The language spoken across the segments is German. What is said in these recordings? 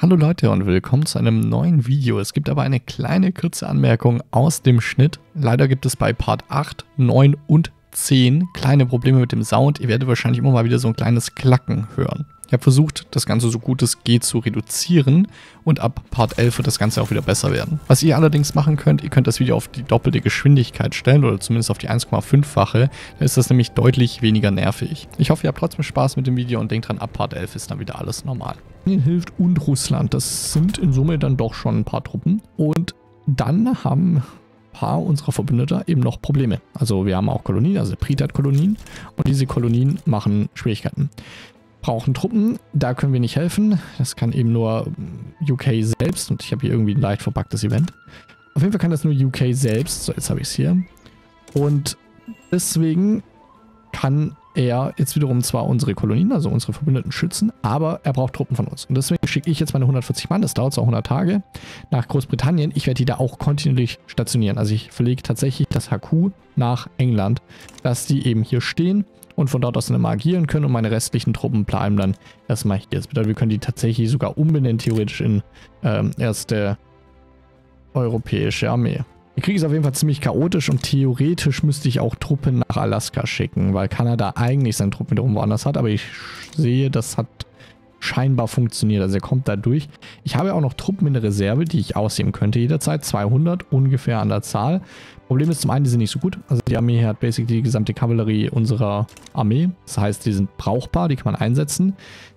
Hallo Leute und willkommen zu einem neuen Video. Es gibt aber eine kleine kurze Anmerkung aus dem Schnitt. Leider gibt es bei Part 8, 9 und 10 kleine Probleme mit dem Sound. Ihr werdet wahrscheinlich immer mal wieder so ein kleines Klacken hören. Ich habe versucht, das Ganze so gut es geht zu reduzieren und ab Part 11 wird das Ganze auch wieder besser werden. Was ihr allerdings machen könnt, ihr könnt das Video auf die doppelte Geschwindigkeit stellen oder zumindest auf die 1,5-fache. Da ist das nämlich deutlich weniger nervig. Ich hoffe, ihr habt trotzdem Spaß mit dem Video und denkt dran, ab Part 11 ist dann wieder alles normal. Hilft und Russland, das sind in Summe dann doch schon ein paar Truppen. Und dann haben ein paar unserer Verbündeter eben noch Probleme. Also wir haben auch Kolonien, also Pritat-Kolonien und diese Kolonien machen Schwierigkeiten. Brauchen Truppen, da können wir nicht helfen. Das kann eben nur UK selbst und ich habe hier irgendwie ein leicht verpacktes Event. Auf jeden Fall kann das nur UK selbst. So, jetzt habe ich es hier. Und deswegen kann er jetzt wiederum zwar unsere Kolonien, also unsere Verbündeten schützen, aber er braucht Truppen von uns. Und deswegen schicke ich jetzt meine 140 Mann, das dauert zwar 100 Tage, nach Großbritannien. Ich werde die da auch kontinuierlich stationieren. Also ich verlege tatsächlich das HQ nach England, dass die eben hier stehen und von dort aus dann immer agieren können und meine restlichen Truppen bleiben dann erstmal hier. Das bedeutet, wir können die tatsächlich sogar umbenennen, theoretisch in erste europäische Armee. Der Krieg ist auf jeden Fall ziemlich chaotisch und theoretisch müsste ich auch Truppen nach Alaska schicken, weil Kanada eigentlich seine Truppen wiederum woanders hat, aber ich sehe, das hat scheinbar funktioniert, also er kommt da durch. Ich habe auch noch Truppen in der Reserve, die ich ausheben könnte jederzeit, 200 ungefähr an der Zahl. Problem ist zum einen, die sind nicht so gut, also die Armee hier hat basically die gesamte Kavallerie unserer Armee, das heißt, die sind brauchbar, die kann man einsetzen.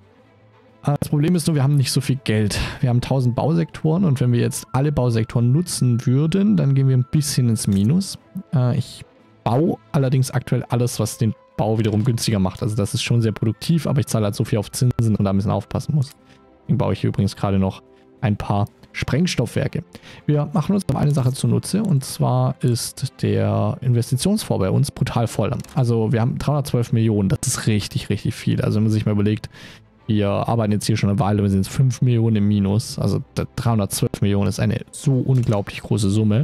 Das Problem ist nur, wir haben nicht so viel Geld. Wir haben 1000 Bausektoren und wenn wir jetzt alle Bausektoren nutzen würden, dann gehen wir ein bisschen ins Minus. Ich baue allerdings aktuell alles, was den Bau wiederum günstiger macht. Also das ist schon sehr produktiv, aber ich zahle halt so viel auf Zinsen und da ein bisschen aufpassen muss. Deswegen baue ich hier übrigens gerade noch ein paar Sprengstoffwerke. Wir machen uns eine Sache zunutze und zwar ist der Investitionsfonds bei uns brutal voll. Also wir haben 312 Millionen, das ist richtig, richtig viel. Also wenn man sich mal überlegt, wir arbeiten jetzt hier schon eine Weile, wir sind jetzt 5 Millionen im Minus. Also 312 Millionen ist eine so unglaublich große Summe.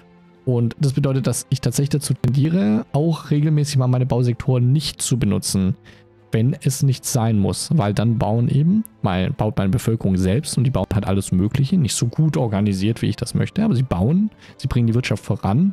Und das bedeutet, dass ich tatsächlich dazu tendiere, auch regelmäßig mal meine Bausektoren nicht zu benutzen, wenn es nicht sein muss. Weil dann baut meine Bevölkerung selbst und die bauen halt alles Mögliche. Nicht so gut organisiert, wie ich das möchte, aber sie bauen, sie bringen die Wirtschaft voran.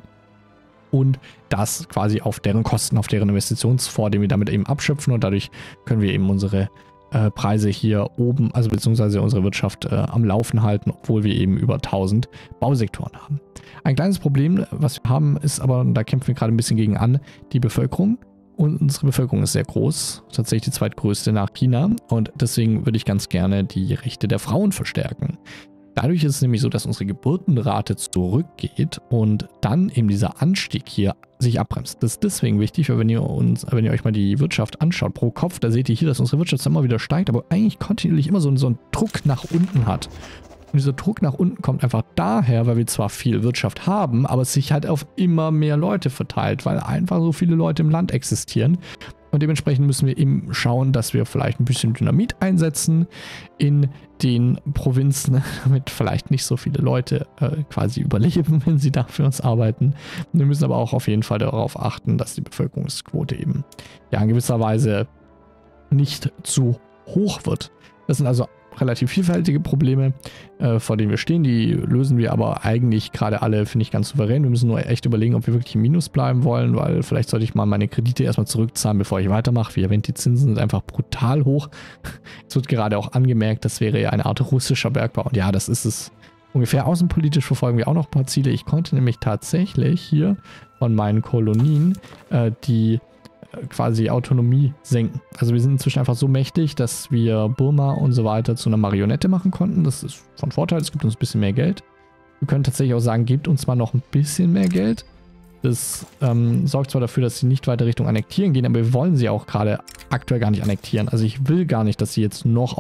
Und das quasi auf deren Kosten, auf deren Investitionsfonds, den wir damit eben abschöpfen. Und dadurch können wir eben unsere Preise hier oben, also beziehungsweise unsere Wirtschaft am Laufen halten, obwohl wir eben über 1000 Bausektoren haben. Ein kleines Problem, was wir haben, ist aber, und da kämpfen wir gerade ein bisschen gegen an, die Bevölkerung. Und unsere Bevölkerung ist sehr groß, tatsächlich die zweitgrößte nach China. Und deswegen würde ich ganz gerne die Rechte der Frauen verstärken. Dadurch ist es nämlich so, dass unsere Geburtenrate zurückgeht und dann eben dieser Anstieg hier sich abbremst. Das ist deswegen wichtig, weil wenn ihr euch mal die Wirtschaft anschaut pro Kopf, da seht ihr hier, dass unsere Wirtschaft immer wieder steigt, aber eigentlich kontinuierlich immer so einen Druck nach unten hat. Und dieser Druck nach unten kommt einfach daher, weil wir zwar viel Wirtschaft haben, aber es sich halt auf immer mehr Leute verteilt, weil einfach so viele Leute im Land existieren. Und dementsprechend müssen wir eben schauen, dass wir vielleicht ein bisschen Dynamit einsetzen in den Provinzen, damit vielleicht nicht so viele Leute quasi überleben, wenn sie da für uns arbeiten. Und wir müssen aber auch auf jeden Fall darauf achten, dass die Bevölkerungsquote eben ja in gewisser Weise nicht zu hoch wird. Das sind also relativ vielfältige Probleme, vor denen wir stehen. Die lösen wir aber eigentlich gerade alle, finde ich, ganz souverän. Wir müssen nur echt überlegen, ob wir wirklich im Minus bleiben wollen, weil vielleicht sollte ich mal meine Kredite erstmal zurückzahlen, bevor ich weitermache. Wie erwähnt, die Zinsen sind einfach brutal hoch. Es wird gerade auch angemerkt, das wäre ja eine Art russischer Bergbau. Und ja, das ist es ungefähr. Außenpolitisch verfolgen wir auch noch ein paar Ziele. Ich konnte nämlich tatsächlich hier von meinen Kolonien die quasi Autonomie senken. Also wir sind inzwischen einfach so mächtig, dass wir Burma und so weiter zu einer Marionette machen konnten. Das ist von Vorteil, es gibt uns ein bisschen mehr Geld. Wir können tatsächlich auch sagen, gebt uns mal noch ein bisschen mehr Geld. Das sorgt zwar dafür, dass sie nicht weiter Richtung Annektieren gehen, aber wir wollen sie auch gerade aktuell gar nicht annektieren. Also ich will gar nicht, dass sie jetzt noch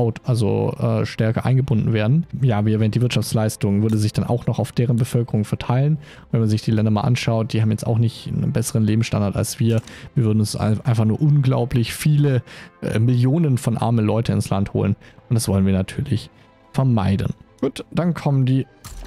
stärker eingebunden werden. Ja, wie erwähnt, die Wirtschaftsleistung würde sich dann auch noch auf deren Bevölkerung verteilen. Wenn man sich die Länder mal anschaut, die haben jetzt auch nicht einen besseren Lebensstandard als wir. Wir würden uns einfach nur unglaublich viele Millionen von armen Leuten ins Land holen. Und das wollen wir natürlich vermeiden. Gut, dann kommen die,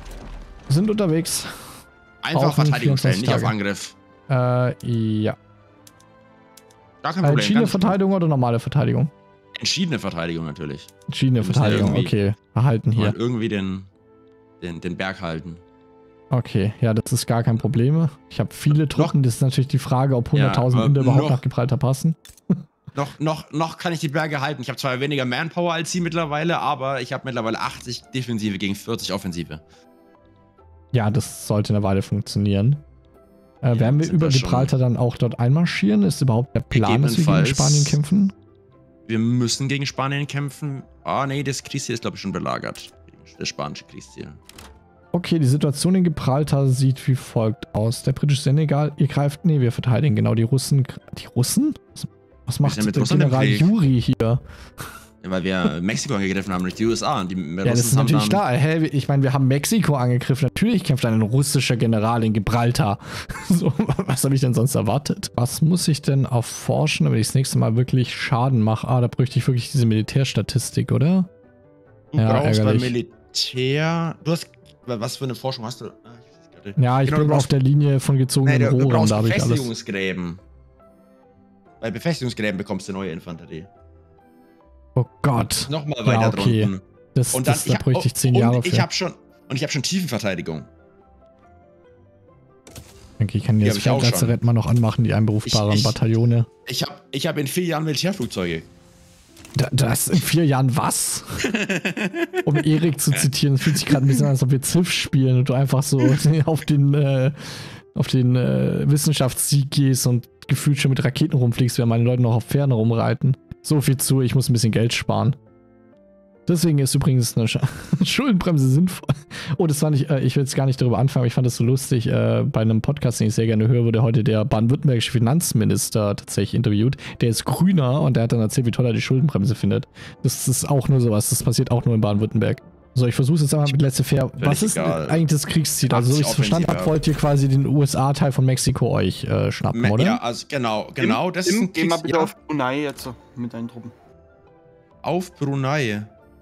sind unterwegs. Einfach Verteidigung stellen, nicht auf Angriff. Ja. Gar kein Problem. Schiene-Verteidigung oder normale Verteidigung? Entschiedene Verteidigung natürlich. Entschiedene Verteidigung, okay. Verhalten hier. Und irgendwie den Berg halten. Okay, ja, das ist gar kein Problem. Ich habe viele Truppen, das ist natürlich die Frage, ob 100.000 Inder überhaupt nach Gibraltar passen. Noch kann ich die Berge halten. Ich habe zwar weniger Manpower als sie mittlerweile, aber ich habe mittlerweile 80 Defensive gegen 40 Offensive. Ja, das sollte eine Weile funktionieren. Werden wir über Gibraltar dann auch dort einmarschieren? Ist überhaupt der Plan, dass wir gegen Spanien kämpfen? Wir müssen gegen Spanien kämpfen. Ah, nee, das Kriegsziel ist, glaube ich, schon belagert. Das spanische Kriegsziel. Okay, die Situation in Gibraltar sieht wie folgt aus. Der britische Senegal, ihr greift... Nee, wir verteidigen genau die Russen. Die Russen? Was macht der General Juri hier? Ja, weil wir Mexiko angegriffen haben, nicht die USA. Und die ja, das ist natürlich klar. Hä, ich meine, wir haben Mexiko angegriffen. Natürlich kämpft ein russischer General in Gibraltar. So, was habe ich denn sonst erwartet? Was muss ich denn erforschen, damit ich das nächste Mal wirklich Schaden mache? Ah, da bräuchte ich wirklich diese Militärstatistik, oder? Du brauchst beim Militär... Du hast... Was für eine Forschung hast du? Ja, ich bin auf der Linie von gezogenen Rohren. Du brauchst Befestigungsgräben. Bei Befestigungsgräben bekommst du neue Infanterie. Oh Gott. Nochmal weiter drunten. Da bräuchte ich 10 Jahre für. Ich habe schon Tiefenverteidigung. Okay, ich kann jetzt Feldlazarett mal noch anmachen, die einberufbaren Bataillone. Ich hab in 4 Jahren Militärflugzeuge. Das in 4 Jahren was? Um Erik zu zitieren, es fühlt sich gerade ein bisschen an, als ob wir Civ spielen und du einfach so auf den Wissenschaftssieg gehst und gefühlt schon mit Raketen rumfliegst, während meine Leute noch auf Pferden rumreiten. So viel zu, ich muss ein bisschen Geld sparen. Deswegen ist übrigens eine Schuldenbremse sinnvoll. Oh, das war nicht, ich will jetzt gar nicht darüber anfangen, aber ich fand das so lustig, bei einem Podcast, den ich sehr gerne höre, wurde heute der baden-württembergische Finanzminister tatsächlich interviewt. Der ist Grüner und der hat dann erzählt, wie toll er die Schuldenbremse findet. Das ist auch nur sowas, das passiert auch nur in Baden-Württemberg. So, ich versuche es jetzt einmal mit laissez-faire. Was ist eigentlich das Kriegsziel? Also, so wie ich es verstanden habe, wollt ihr quasi den USA-Teil von Mexiko euch schnappen, oder? Ja, also genau. Das ist ein Geh mal bitte auf Brunei jetzt mit deinen Truppen. Auf Brunei?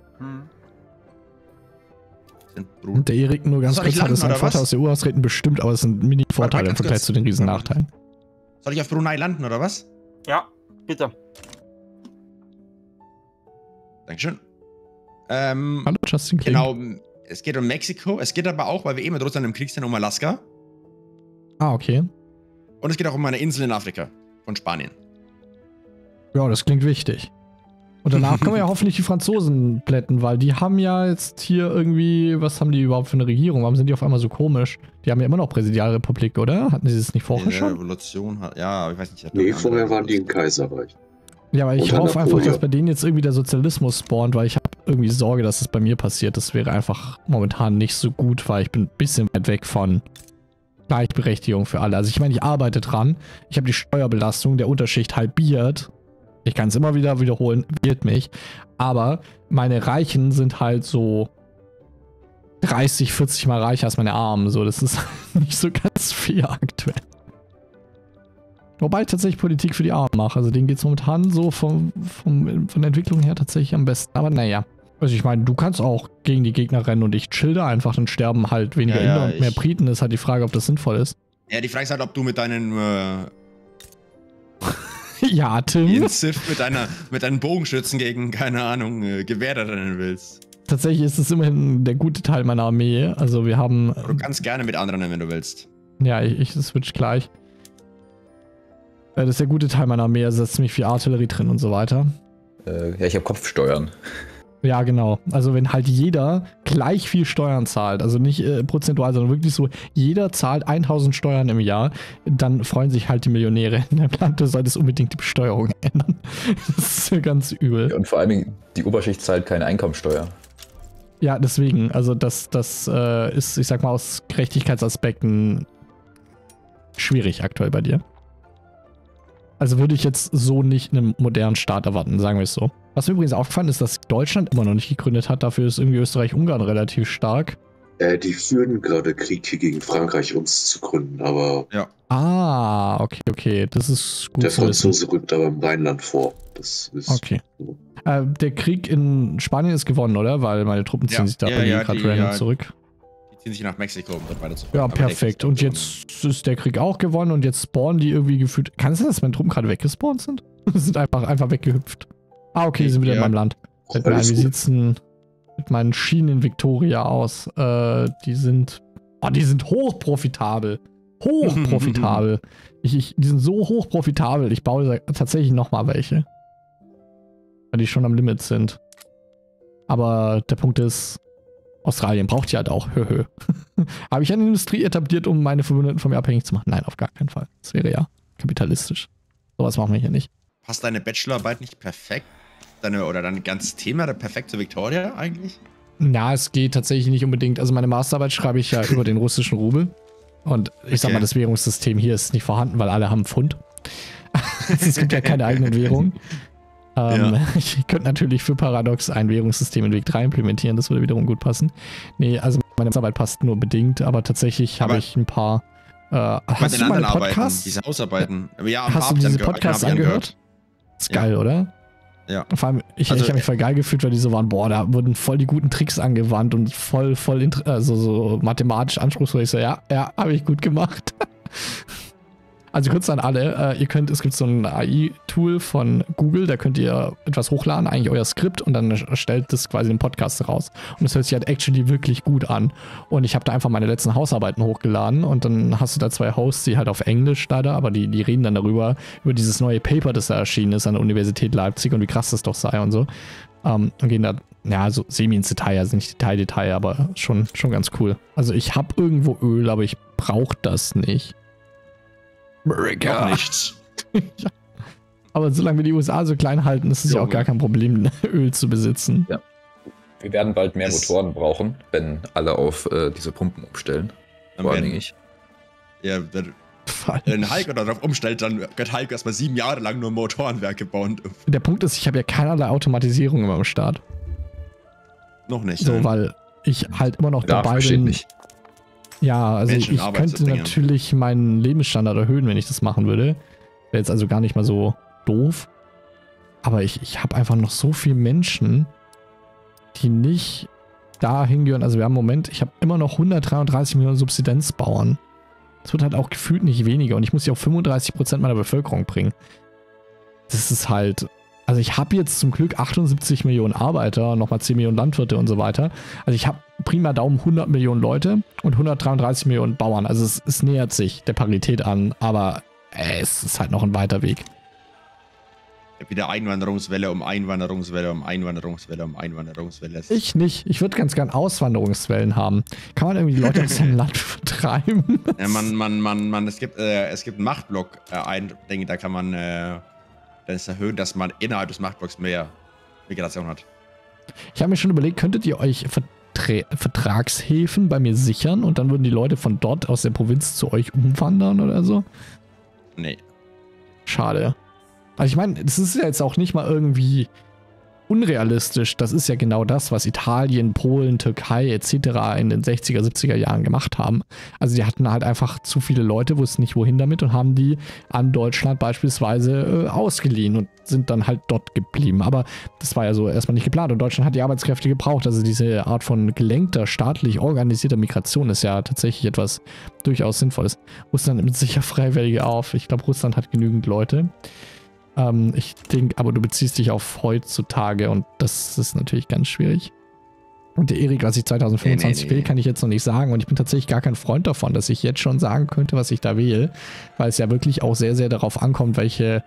Und der Erik nur ganz kurz hat es einen Vorteil aus der EU austreten, bestimmt, aber es sind Mini-Vorteile im Vergleich zu den riesen Nachteilen. Soll ich auf Brunei landen, oder was? Ja, bitte. Dankeschön. Hallo, Justin King. Genau, es geht um Mexiko, es geht aber auch, weil wir mit Russland im Krieg sind, um Alaska. Ah, okay. Und es geht auch um eine Insel in Afrika, von Spanien. Ja, das klingt wichtig. Und danach können wir ja hoffentlich die Franzosen plätten, weil die haben ja jetzt hier irgendwie, was haben die überhaupt für eine Regierung? Warum sind die auf einmal so komisch? Die haben ja immer noch Präsidialrepublik, oder? Hatten sie das nicht vorher schon? Revolution hat, ja, ich weiß nicht. Nee, vorher waren die im Kaiserreich. Ja, aber ich hoffe einfach, dass bei denen jetzt irgendwie der Sozialismus spawnt, weil ich habe irgendwie Sorge, dass es bei mir passiert. Das wäre einfach momentan nicht so gut, weil ich bin ein bisschen weit weg von Gleichberechtigung für alle. Also ich meine, ich arbeite dran. Ich habe die Steuerbelastung der Unterschicht halbiert. Ich kann es immer wieder wiederholen, wählt mich. Aber meine Reichen sind halt so 30, 40 Mal reicher als meine Armen. So, das ist nicht so ganz fair aktuell. Wobei ich tatsächlich Politik für die Armen mache. Also denen geht es momentan so von der Entwicklung her tatsächlich am besten. Aber naja. Also ich meine, du kannst auch gegen die Gegner rennen und ich chill da einfach. Dann sterben halt weniger Inder und mehr Briten. Ist halt die Frage, ob das sinnvoll ist. Ja, die Frage ist halt, ob du mit deinen... ja, Tim. Mit deinen Bogenschützen gegen, keine Ahnung, Gewehre rennen willst. Tatsächlich ist es immerhin der gute Teil meiner Armee. Also wir haben... Du kannst gerne mit anderen, wenn du willst. Ja, ich switch gleich. Das ist der gute Teil meiner Armee. Also da ist ziemlich viel Artillerie drin und so weiter. Ja, ich habe Kopfsteuern. Ja, genau. Also wenn halt jeder gleich viel Steuern zahlt, also nicht prozentual, sondern wirklich so, jeder zahlt 1000 Steuern im Jahr, dann freuen sich halt die Millionäre in dem Land. Du solltest unbedingt die Besteuerung ändern. Das ist ja ganz übel. Ja, und vor allem, die Oberschicht zahlt keine Einkommensteuer. Ja, deswegen. Also das ist, ich sag mal, aus Gerechtigkeitsaspekten schwierig aktuell bei dir. Also würde ich jetzt so nicht einen modernen Staat erwarten, sagen wir es so. Was mir übrigens aufgefallen ist, dass Deutschland immer noch nicht gegründet hat. Dafür ist irgendwie Österreich-Ungarn relativ stark. Die führen gerade Krieg hier gegen Frankreich, uns zu gründen, aber... Ja. Ah, okay. Das ist gut. Der Franzose rückt aber im Rheinland vor. Das ist... Okay. Der Krieg in Spanien ist gewonnen, oder? Weil meine Truppen ziehen sich da gerade random zurück. Die ziehen sich nach Mexiko, um dort weiterzufahren. Ja, perfekt. Und jetzt ist der Krieg auch gewonnen und jetzt spawnen die irgendwie gefühlt... Kann es sein, dass meine Truppen gerade weggespawnt sind? Sind einfach weggehüpft. Ah, okay, sind wieder in Ja. meinem Land. Fällt mir ein, Alles wie gut. sieht's denn mit meinen Schienen in Victoria aus? Die sind hochprofitabel. Hochprofitabel. Die sind so hochprofitabel. Ich baue tatsächlich nochmal welche. Weil die schon am Limit sind. Aber der Punkt ist, Australien braucht die halt auch. Höhö. Habe ich eine Industrie etabliert, um meine Verbündeten von mir abhängig zu machen? Nein, auf gar keinen Fall. Das wäre ja kapitalistisch. Sowas machen wir hier nicht. Passt deine Bachelorarbeit nicht perfekt? Oder dein ganzes Thema perfekt zu Victoria eigentlich? Na, es geht tatsächlich nicht unbedingt. Also meine Masterarbeit schreibe ich ja über den russischen Rubel. Und ich sag mal, das Währungssystem hier ist nicht vorhanden, weil alle haben Pfund. Es gibt ja keine eigenen Währungen. Ich könnte natürlich für Paradox ein Währungssystem in Weg 3 implementieren, das würde wiederum gut passen. Nee, also meine Masterarbeit passt nur bedingt, aber tatsächlich habe ich ein paar. Hast du meine Podcasts? Diese Hausarbeiten. Ja, Hast du diese Podcasts angehört? Ist geil, oder? Ja. Vor allem, ich habe mich voll geil gefühlt, weil die so waren, boah, da wurden voll die guten Tricks angewandt und voll so mathematisch anspruchsvoll. Ich so, ja, habe ich gut gemacht. Also kurz an alle, es gibt so ein AI-Tool von Google, da könnt ihr etwas hochladen, eigentlich euer Skript und dann erstellt das quasi einen Podcast raus. Und das hört sich halt actually wirklich gut an. Und ich habe da einfach meine letzten Hausarbeiten hochgeladen und dann hast du da 2 Hosts, die halt auf Englisch leider, aber die reden dann über dieses neue Paper, das da erschienen ist an der Universität Leipzig und wie krass das doch sei und so. Und gehen da, ja, so semi ins Detail, also nicht Detail, aber schon ganz cool. Also ich habe irgendwo Öl, aber ich brauche das nicht. Amerika. Nichts. Ja. Aber solange wir die USA so klein halten, ist es ja auch gar kein Problem, Öl zu besitzen. Ja. Wir werden bald mehr Motoren brauchen, wenn alle auf diese Pumpen umstellen. Vor allen Dingen ich. Ja, wenn Heiko darauf umstellt, dann wird Heiko erstmal 7 Jahre lang nur Motorenwerke bauen. Der Punkt ist, ich habe ja keinerlei Automatisierung immer am Start. Noch nicht. So, weil ich halt immer noch dabei bin. Nicht. Ja, also ich könnte natürlich meinen Lebensstandard erhöhen, wenn ich das machen würde. Wäre jetzt also gar nicht mal so doof. Aber ich habe einfach noch so viele Menschen, die nicht da hingehören. Also wir haben im Moment, ich habe immer noch 133 Millionen Subsistenzbauern. Das wird halt auch gefühlt nicht weniger. Und ich muss ja auf 35% meiner Bevölkerung bringen. Das ist halt... Also ich habe jetzt zum Glück 78 Millionen Arbeiter, nochmal 10 Millionen Landwirte und so weiter. Also ich habe prima Daumen 100 Millionen Leute und 133 Millionen Bauern. Also es nähert sich der Parität an, aber es ist halt noch ein weiter Weg. Wieder Einwanderungswelle um Einwanderungswelle um Einwanderungswelle um Einwanderungswelle. Ich nicht. Ich würde ganz gern Auswanderungswellen haben. Kann man irgendwie die Leute aus dem Land vertreiben? Ja, es gibt einen Machtblock, denke, da kann man das erhöhen, dass man innerhalb des Machtblocks mehr Migration hat. Ich habe mir schon überlegt, könntet ihr euch Vertragshäfen bei mir sichern und dann würden die Leute von dort aus der Provinz zu euch umwandern oder so? Nee. Schade. Also ich meine, das ist ja jetzt auch nicht mal irgendwie unrealistisch. Das ist ja genau das, was Italien, Polen, Türkei etc. in den 60er, 70er Jahren gemacht haben. Also die hatten halt einfach zu viele Leute, wussten nicht wohin damit und haben die an Deutschland beispielsweise ausgeliehen und sind dann halt dort geblieben. Aber das war ja so erstmal nicht geplant und Deutschland hat die Arbeitskräfte gebraucht. Also diese Art von gelenkter, staatlich organisierter Migration ist ja tatsächlich etwas durchaus Sinnvolles. Russland nimmt sicher Freiwillige auf. Ich glaube, Russland hat genügend Leute. Ich denke, aber du beziehst dich auf heutzutage und das ist natürlich ganz schwierig. Und der Erik, was ich 2025 will, kann ich jetzt noch nicht sagen und ich bin tatsächlich gar kein Freund davon, dass ich jetzt schon sagen könnte, was ich da wähle, weil es ja wirklich auch sehr, sehr darauf ankommt, welche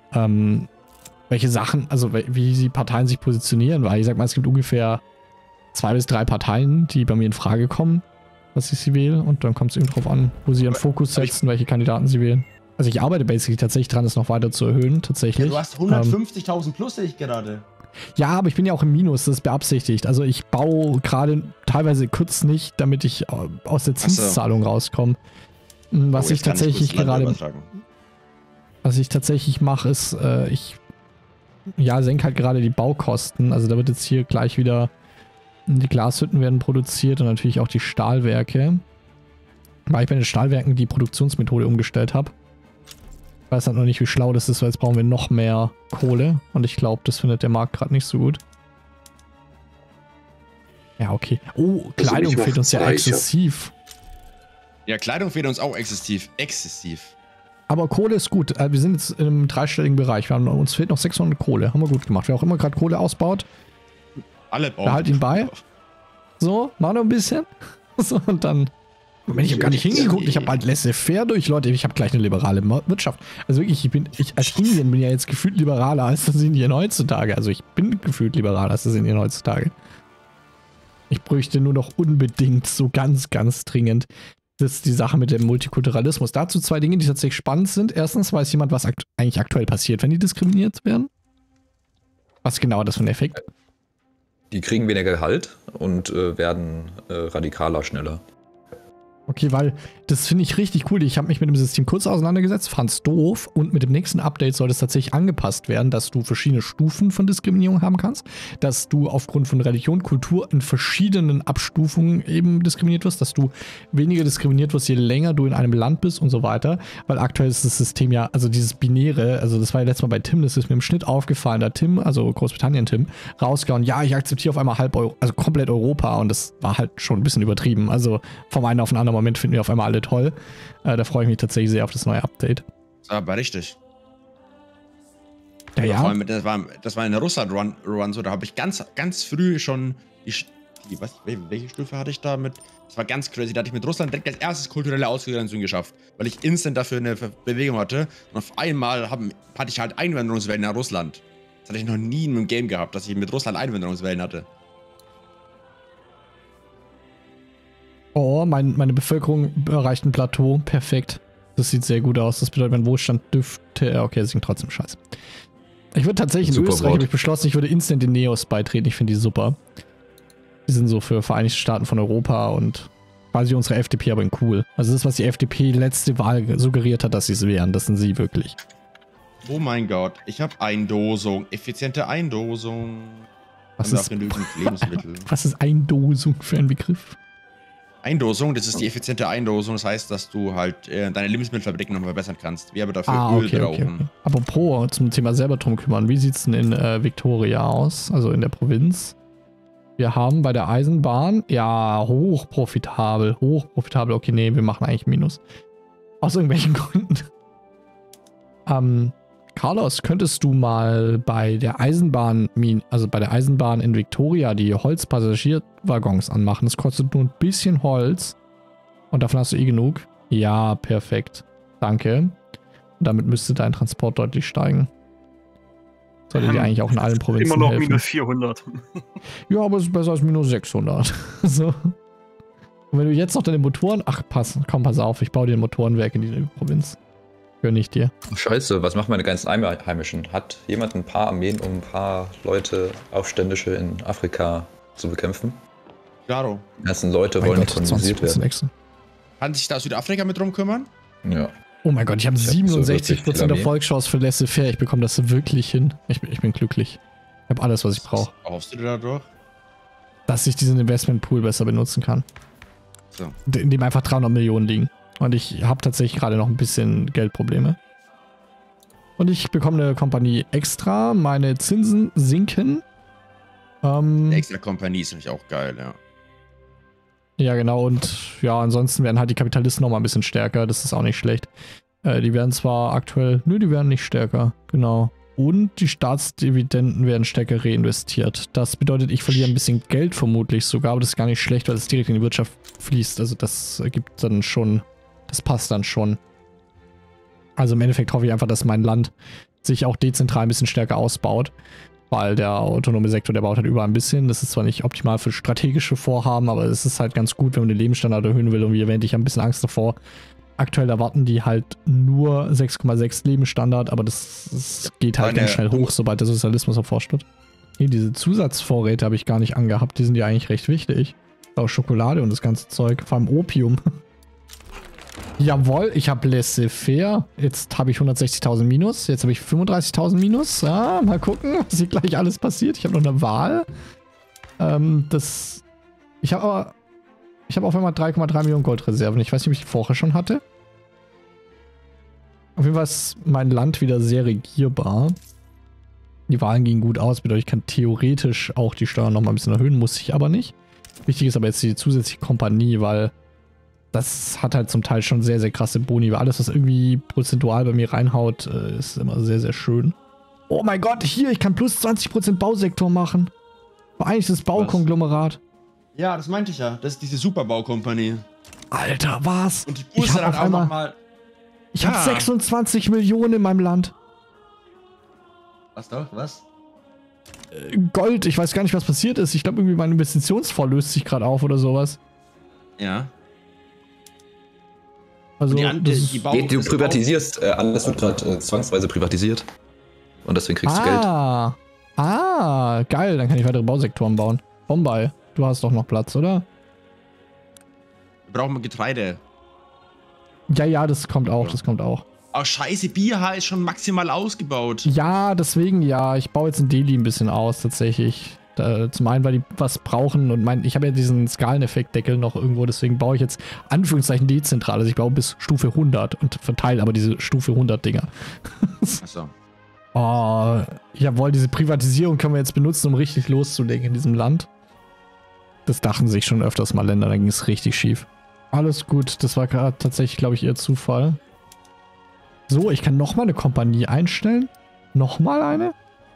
Sachen, also wie die Parteien sich positionieren, weil ich sag mal, es gibt ungefähr 2 bis 3 Parteien, die bei mir in Frage kommen, was ich sie wähle und dann kommt es eben drauf an, wo sie ihren Fokus setzen, welche Kandidaten sie wählen. Also ich arbeite basically tatsächlich dran, das noch weiter zu erhöhen, tatsächlich. Ja, du hast 150.000 plus, sehe ich gerade. Ja, aber ich bin ja auch im Minus, das ist beabsichtigt. Also ich baue gerade teilweise kurz nicht, damit ich aus der Zinszahlung rauskomme. Was ich tatsächlich mache, ist, ich senke halt gerade die Baukosten. Also da wird jetzt hier gleich wieder, die Glashütten werden produziert und natürlich auch die Stahlwerke. Weil ich bei den Stahlwerken die Produktionsmethode umgestellt habe. Ich weiß halt noch nicht, wie schlau das ist, weil jetzt brauchen wir noch mehr Kohle. Und ich glaube, das findet der Markt gerade nicht so gut. Ja, okay. Oh, Kleidung fehlt uns ja exzessiv. Ja, Kleidung fehlt uns auch exzessiv. Exzessiv. Aber Kohle ist gut. Wir sind jetzt im dreistelligen Bereich. Uns fehlt noch 600 Kohle. Haben wir gut gemacht. Wer auch immer gerade Kohle ausbaut, Alle bauen. behalt ihn bei. So, mach noch ein bisschen. So, und dann... Ich habe gar nicht hingeguckt. Ich habe halt laissez-faire durch, Leute. Ich habe gleich eine liberale Wirtschaft. Also wirklich, ich als Indien bin ja jetzt gefühlt liberaler als das Indien heutzutage. Also ich bin gefühlt liberaler als das Indien heutzutage. Ich bräuchte nur noch unbedingt so ganz, ganz dringend das ist die Sache mit dem Multikulturalismus. Dazu 2 Dinge, die tatsächlich spannend sind. Erstens, weiß jemand, was eigentlich aktuell passiert, wenn die diskriminiert werden? Was genau das für ein Effekt? Die kriegen weniger Gehalt und werden radikaler schneller. Okay, weil das finde ich richtig cool. Ich habe mich mit dem System kurz auseinandergesetzt, fand es doof und mit dem nächsten Update soll es tatsächlich angepasst werden, dass du verschiedene Stufen von Diskriminierung haben kannst, dass du aufgrund von Religion, Kultur in verschiedenen Abstufungen eben diskriminiert wirst, dass du weniger diskriminiert wirst, je länger du in einem Land bist und so weiter, weil aktuell ist das System ja, also dieses Binäre, also das war ja letztes Mal bei Tim, das ist mir im Schnitt aufgefallen, da Tim, also Großbritannien Tim, rausgehauen, ja, ich akzeptiere auf einmal also komplett Europa und das war halt schon ein bisschen übertrieben, also vom einen auf den anderen Moment finden wir auf einmal alle toll. Da freue ich mich tatsächlich sehr auf das neue Update. Das war aber richtig. Ja, ja. Vor allem, das war in der Russland-Run so, da habe ich ganz früh schon welche Stufe hatte ich da mit? Das war ganz crazy, da hatte ich mit Russland direkt als erstes kulturelle Ausgrenzung geschafft, weil ich instant dafür eine Bewegung hatte und auf einmal hatte ich halt Einwanderungswellen nach Russland. Das hatte ich noch nie in einem Game gehabt, dass ich mit Russland Einwanderungswellen hatte. Oh, meine Bevölkerung erreicht ein Plateau. Perfekt. Das sieht sehr gut aus. Das bedeutet, mein Wohlstand dürfte... Okay, das klingt trotzdem scheiße. Ich würde tatsächlich in Österreich, habe ich beschlossen, ich würde instant den Neos beitreten. Ich finde die super. Die sind so für Vereinigte Staaten von Europa und quasi unsere FDP, aber in cool. Also das, was die FDP letzte Wahl suggeriert hat, dass sie es wären, das sind sie wirklich. Oh mein Gott, ich habe Eindosung. Effiziente Eindosung. Was ist genügend Lebensmittel. Was ist Eindosung für ein Begriff? Eindosung, das ist die effiziente Eindosung. Das heißt, dass du halt deine Lebensmittelfabrik noch verbessern kannst. Wir aber dafür Öl brauchen. Okay. Apropos zum Thema selber drum kümmern. Wie sieht es denn in Victoria aus? Also in der Provinz? Wir haben bei der Eisenbahn, ja, hochprofitabel. Okay, nee, wir machen eigentlich Minus. Aus irgendwelchen Gründen. Carlos, könntest du mal bei der Eisenbahn, in Victoria die Holzpassagierwaggons anmachen? Das kostet nur ein bisschen Holz. Und davon hast du eh genug. Ja, perfekt. Danke. Und damit müsste dein Transport deutlich steigen. Sollte dir eigentlich auch in allen Provinzen immer noch helfen. minus 400. Ja, aber es ist besser als minus 600. So. Und wenn du jetzt noch deine Motoren... Ach, pass auf, ich baue dir ein Motorenwerk in die Provinz. Gönn ich dir. Scheiße, was machen meine ganzen Einheimischen? Hat jemand ein paar Armeen, um ein paar Leute, Aufständische in Afrika zu bekämpfen? Klaro. Die ganzen Leute wollen nicht kolonisiert werden. Kann sich da Südafrika mit drum kümmern? Ja. Oh mein Gott, ich habe 67% der Volkschance für Laissez-faire. Ich bekomme das wirklich hin. Ich bin glücklich. Ich habe alles, was ich brauche. Was hoffst du dir dadurch? Dass ich diesen Investmentpool besser benutzen kann. So. In dem einfach 300 Millionen liegen. Und ich habe tatsächlich gerade noch ein bisschen Geldprobleme. Und ich bekomme eine Kompanie extra. Meine Zinsen sinken. Eine extra Kompanie ist nämlich auch geil, ja. Ja, genau. Und ja, ansonsten werden halt die Kapitalisten noch mal ein bisschen stärker. Das ist auch nicht schlecht. Die werden zwar aktuell... Nö, die werden nicht stärker. Genau. Und die Staatsdividenden werden stärker reinvestiert. Das bedeutet, ich verliere ein bisschen Geld vermutlich sogar. Aber das ist gar nicht schlecht, weil es direkt in die Wirtschaft fließt. Also das ergibt dann schon... Das passt dann schon. Also im Endeffekt hoffe ich einfach, dass mein Land sich auch dezentral ein bisschen stärker ausbaut. Weil der autonome Sektor, der baut halt überall ein bisschen. Das ist zwar nicht optimal für strategische Vorhaben, aber es ist halt ganz gut, wenn man den Lebensstandard erhöhen will. Und wie erwähnt, ich habe ein bisschen Angst davor. Aktuell erwarten die halt nur 6,6 Lebensstandard, aber das geht halt ganz schnell hoch, sobald der Sozialismus erforscht wird. Hier, diese Zusatzvorräte habe ich gar nicht angehabt. Die sind ja eigentlich recht wichtig. Auch Schokolade und das ganze Zeug. Vor allem Opium. Jawohl, ich habe Laissez-faire. Jetzt habe ich 160.000 Minus. Jetzt habe ich 35.000 Minus. Ja, mal gucken, was hier gleich alles passiert. Ich habe noch eine Wahl. Ich habe auf einmal 3,3 Millionen Goldreserven. Ich weiß nicht, ob ich die vorher schon hatte. Auf jeden Fall ist mein Land wieder sehr regierbar. Die Wahlen gingen gut aus. Bedeutet, ich kann theoretisch auch die Steuern noch mal ein bisschen erhöhen. Muss ich aber nicht. Wichtig ist aber jetzt die zusätzliche Kompanie, weil Das hat halt zum Teil schon sehr, sehr krasse Boni, weil alles, was irgendwie prozentual bei mir reinhaut, ist immer sehr, sehr schön. Oh mein Gott, hier, ich kann plus 20% Bausektor machen. Vereinigtes Baukonglomerat. Ja, das meinte ich ja. Das ist diese Superbaukompanie. Alter, was? Und die Ich boostet hab dann auf auch einmal- nochmal. Ich habe 26 Millionen in meinem Land. Was doch? Was? Gold, ich weiß gar nicht, was passiert ist. Ich glaube, irgendwie mein Investitionsfonds löst sich gerade auf oder sowas. Ja. Also, Und das ist, Du privatisierst, alles wird gerade zwangsweise privatisiert. Und deswegen kriegst du Geld. Geil, dann kann ich weitere Bausektoren bauen. Bombay, du hast doch noch Platz, oder? Wir brauchen Getreide. Ja, das kommt auch, Ja. das kommt auch. Oh, scheiße, Biha ist schon maximal ausgebaut. Ja, deswegen ja, ich baue jetzt in Delhi ein bisschen aus, tatsächlich. Zum einen, weil die was brauchen und ich habe ja diesen Skaleneffektdeckel noch irgendwo, deswegen baue ich jetzt Anführungszeichen dezentral. Also ich baue bis Stufe 100 und verteile aber diese Stufe 100 Dinger. Achso. Oh, jawohl, diese Privatisierung können wir jetzt benutzen, um richtig loszulegen in diesem Land. Das dachten sich schon öfters mal Länder, da ging es richtig schief. Alles gut, das war gerade tatsächlich, glaube ich, eher Zufall. So, ich kann nochmal eine Kompanie einstellen. Nochmal eine?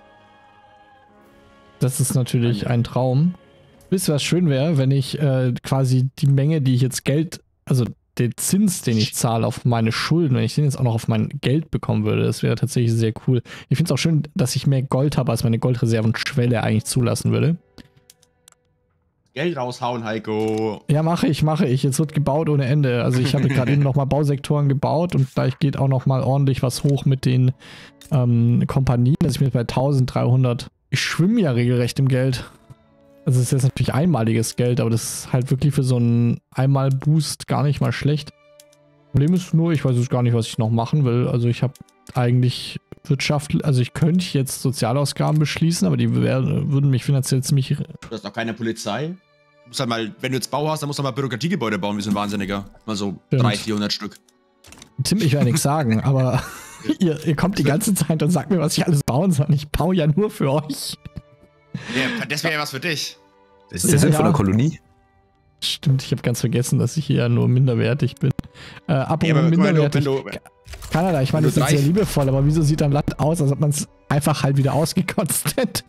Das ist natürlich ein Traum. Wisst ihr, was schön wäre, wenn ich quasi die Menge, die ich jetzt also den Zins, den ich zahle auf meine Schulden, wenn ich den jetzt auch noch auf mein Geld bekommen würde, das wäre tatsächlich sehr cool. Ich finde es auch schön, dass ich mehr Gold habe, als meine Goldreservenschwelle eigentlich zulassen würde. Geld raushauen, Heiko. Ja, mache ich. Jetzt wird gebaut ohne Ende. Also ich habe gerade eben nochmal Bausektoren gebaut und gleich geht auch nochmal ordentlich was hoch mit den Kompanien. Also ich bin jetzt bei 1300. Ich schwimme ja regelrecht im Geld. Also es ist jetzt natürlich einmaliges Geld, aber das ist halt wirklich für so einen Einmal-Boost gar nicht mal schlecht. Problem ist nur, ich weiß jetzt gar nicht, was ich noch machen will. Also ich habe eigentlich also ich könnte jetzt Sozialausgaben beschließen, aber die würden mich finanziell ziemlich... Du hast auch keine Polizei. Du musst halt mal, wenn du jetzt Bau hast, dann musst du mal Bürokratiegebäude bauen, wie so ein Wahnsinniger. Mal so Stimmt. 300, 400 Stück. Tim, ich werde nichts sagen, aber ihr kommt die ganze Zeit und sagt mir, was ich alles bauen soll. Ich baue ja nur für euch. Ja, das wäre ja was für dich. Das ist der Sinn von der Kolonie. Stimmt, ich habe ganz vergessen, dass ich hier ja nur minderwertig bin. Apropos Ja, aber guck mal, minderwertig. wenn du Kanada, ich meine, das wenn ist du jetzt sehr reich- liebevoll, aber wieso sieht dein Land aus, als ob man es einfach halt wieder ausgekotzt hätte?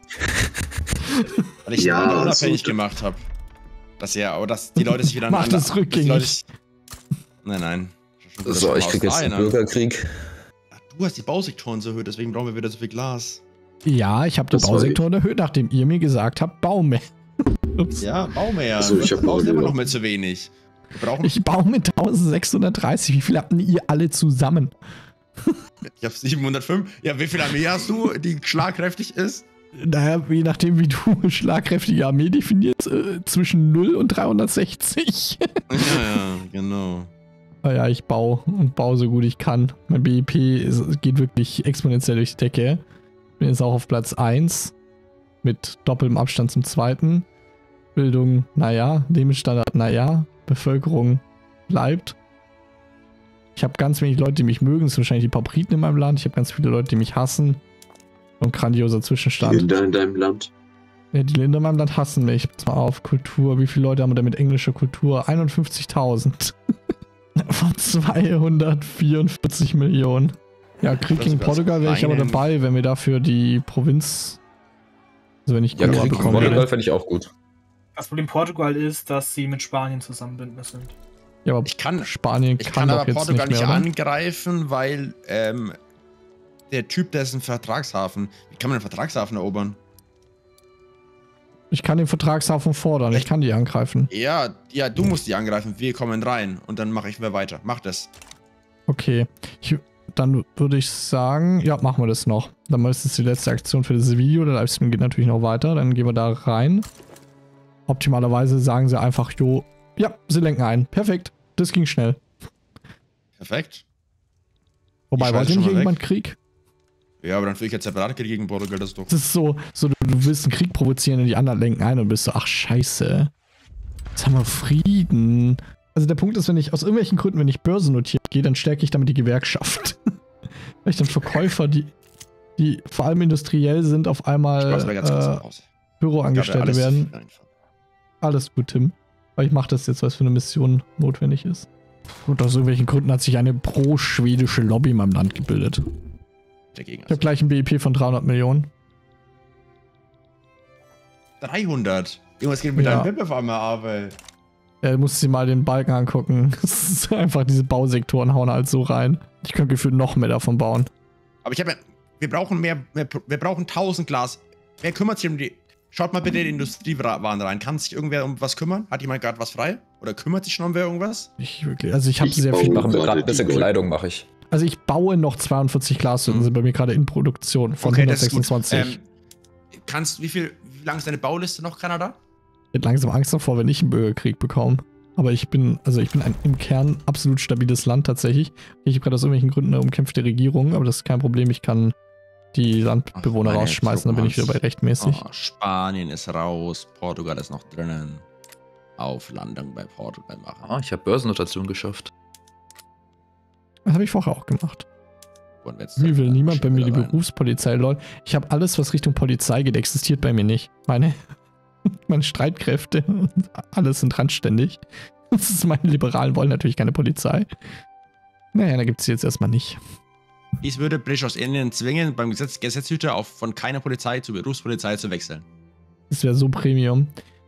weil ich Ja, ja, unabhängig so- gemacht habe. Dass die Leute sich wieder Mach das dass die rückgängig. Leute sich- Nein. So, ich krieg jetzt einen Bürgerkrieg. Ach, du hast die Bausektoren so erhöht, deswegen brauchen wir wieder so viel Glas. Ja, ich habe den Das war Bausektor erhöht, nachdem ihr mir gesagt habt, bau mehr. Ups. Ja, bau mehr. Also, ich hab du baust auch immer lieber. noch mit zu wenig. Wir brauchen. Ich baue mit 1630. Wie viel habt denn ihr alle zusammen? Ich hab 705. Ja, wie viel Armee hast du, die schlagkräftig ist? Naja, je nachdem, wie du schlagkräftige Armee definierst, zwischen 0 und 360. Ja, genau. Naja, ich baue und baue so gut ich kann. Mein BIP geht wirklich exponentiell durch die Decke. Bin jetzt auch auf Platz 1 mit doppeltem Abstand zum zweiten. Bildung, naja. Lebensstandard, naja. Bevölkerung bleibt. Ich habe ganz wenig Leute, die mich mögen. Das sind wahrscheinlich die paar Briten in meinem Land. Ich habe ganz viele Leute, die mich hassen. Und grandioser Zwischenstand. Länder in deinem Land. Ja, die Länder in meinem Land hassen mich. Pass mal auf, Kultur. Wie viele Leute haben wir da mit englischer Kultur? 51.000. Von 244 Millionen. Ja, Krieg Das gegen wär's Portugal wäre ich aber rein. dabei, wenn wir dafür die Provinz... Also wenn ich Ja, Goa Krieg gegen bekommen Portugal würde. fände ich auch gut. Das Problem Portugal ist, dass sie mit Spanien zusammen Bündnis sind. Ja, aber Ich kann Spanien Ich kann kann doch aber jetzt Portugal nicht nicht mehr, oder? angreifen, weil der Typ, der ist ein Vertragshafen. Wie kann man einen Vertragshafen erobern? Ich kann den Vertragshafen fordern. Ich Echt? kann die angreifen. Ja, du musst die angreifen. Wir kommen rein und dann mache ich mir weiter. Mach das. Okay. Dann würde ich sagen, ja, machen wir das noch. Dann ist es die letzte Aktion für dieses Video. Der Livestream geht natürlich noch weiter. Dann gehen wir da rein. Optimalerweise sagen sie einfach, jo, ja, sie lenken ein. Perfekt. Das ging schnell. Perfekt. Wobei, schalte wollte schon nicht mal irgendjemand Krieg? Ja, aber dann führe ich jetzt Separatkrieg gegen Portugal. Das ist doch. Das ist so du willst einen Krieg provozieren und die anderen lenken ein und bist so, ach scheiße. Jetzt haben wir Frieden. Also der Punkt ist, wenn ich aus irgendwelchen Gründen, wenn ich börsennotiert gehe, dann stärke ich damit die Gewerkschaft. Weil ich dann Verkäufer, die vor allem industriell sind, auf einmal Spaß, wer ganz kurz raus. Büroangestellte Alles werden. einfach. Alles gut, Tim. Weil ich mache das jetzt, weil es für eine Mission notwendig ist. Und aus irgendwelchen Gründen hat sich eine pro-schwedische Lobby in meinem Land gebildet. Dagegen. Ich habe gleich ein BIP von 300 Millionen. 300. Irgendwas geht mit Ja. deinem Pip auf einmal ab, ey. Musst sie mal den Balken angucken. Das ist einfach, diese Bausektoren hauen halt so rein. Ich könnte gefühlt noch mehr davon bauen. Aber ich habe ja, wir brauchen wir brauchen 1000 Glas. Wer kümmert sich um die, schaut mal bitte in die Industriewaren rein. Kann sich irgendwer um was kümmern? Hat jemand gerade was frei? Oder kümmert sich schon um wer irgendwas? Ich wirklich, also ich habe Ich sehr baue viel. Machen wir gerade gerade ein bisschen die Kleidung, mache ich. Also ich baue noch 42 Glashütten, sind bei mir gerade in Produktion von das ist gut. 126. Wie lang ist deine Bauliste noch, Kanada? Ich hätte langsam Angst davor, wenn ich einen Bürgerkrieg bekomme. Aber ich bin ein im Kern absolut stabiles Land tatsächlich. Ich habe gerade aus irgendwelchen Gründen eine umkämpfte Regierung, aber das ist kein Problem. Ich kann die Landbewohner Ach, meine rausschmeißen, dann bin ich wieder bei rechtmäßig. Oh, Spanien ist raus, Portugal ist noch drinnen. Auf Landung bei Portugal machen. Ah, ich habe Börsennotation geschafft. Das habe ich vorher auch gemacht. Und jetzt Wie will niemand bei mir die rein. Berufspolizei, lol. Ich habe alles, was Richtung Polizei geht, existiert bei mir nicht. Meine Streitkräfte und alles sind randständig. Das ist, meine Liberalen wollen natürlich keine Polizei. Naja, da gibt es jetzt erstmal nicht. Dies würde British aus Indien zwingen, beim Gesetzhüter von keiner Polizei zur Berufspolizei zu wechseln. Das wäre so Premium.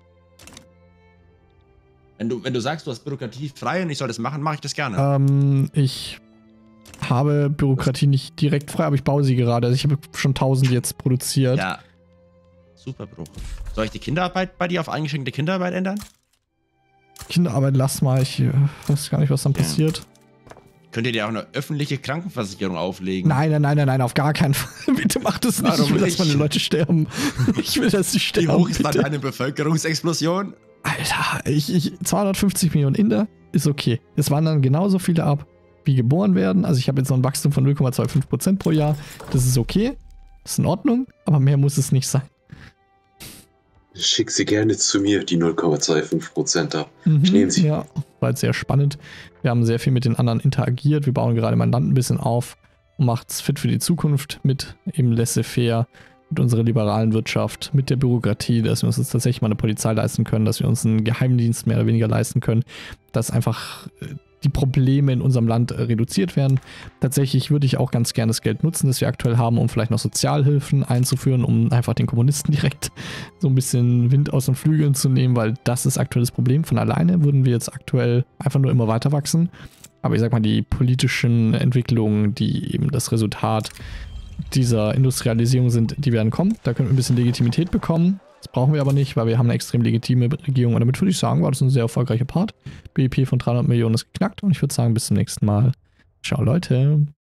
Wenn du sagst, du hast Bürokratie frei und ich soll das machen, mache ich das gerne. Ich habe Bürokratie nicht direkt frei, aber ich baue sie gerade. Also ich habe schon 1000 jetzt produziert. Ja. Super, Bro. Soll ich die Kinderarbeit bei dir auf eingeschränkte Kinderarbeit ändern? Kinderarbeit, lass mal. Ich weiß gar nicht, was dann passiert. Könnt ihr dir auch eine öffentliche Krankenversicherung auflegen? Nein, auf gar keinen Fall. Bitte mach das nicht. Warum Ich will, dass nicht? meine Leute sterben. Ich will, dass sie Wie sterben. hoch ist dann bitte. eine Bevölkerungsexplosion? Alter, 250 Millionen Inder ist okay. Es wandern genauso viele ab, wie geboren werden. Also ich habe jetzt noch ein Wachstum von 0,25% pro Jahr. Das ist okay. Das ist in Ordnung. Aber mehr muss es nicht sein. Schick sie gerne zu mir, die 0,25% ab. Ich nehme sie. Ja, war jetzt sehr spannend. Wir haben sehr viel mit den anderen interagiert. Wir bauen gerade mein Land ein bisschen auf und macht es fit für die Zukunft mit eben laissez-faire, mit unserer liberalen Wirtschaft, mit der Bürokratie, dass wir uns jetzt tatsächlich mal eine Polizei leisten können, dass wir uns einen Geheimdienst mehr oder weniger leisten können, dass einfach die Probleme in unserem Land reduziert werden. Tatsächlich würde ich auch ganz gerne das Geld nutzen, das wir aktuell haben, um vielleicht noch Sozialhilfen einzuführen, um einfach den Kommunisten direkt so ein bisschen Wind aus den Flügeln zu nehmen, weil das ist aktuell das Problem. Von alleine würden wir jetzt aktuell einfach nur immer weiter wachsen. Aber ich sag mal, die politischen Entwicklungen, die eben das Resultat dieser Industrialisierung sind, die werden kommen. Da können wir ein bisschen Legitimität bekommen. Das brauchen wir aber nicht, weil wir haben eine extrem legitime Regierung. Und damit würde ich sagen, war das ein sehr erfolgreicher Part. BIP von 300 Millionen ist geknackt und ich würde sagen, bis zum nächsten Mal. Ciao, Leute.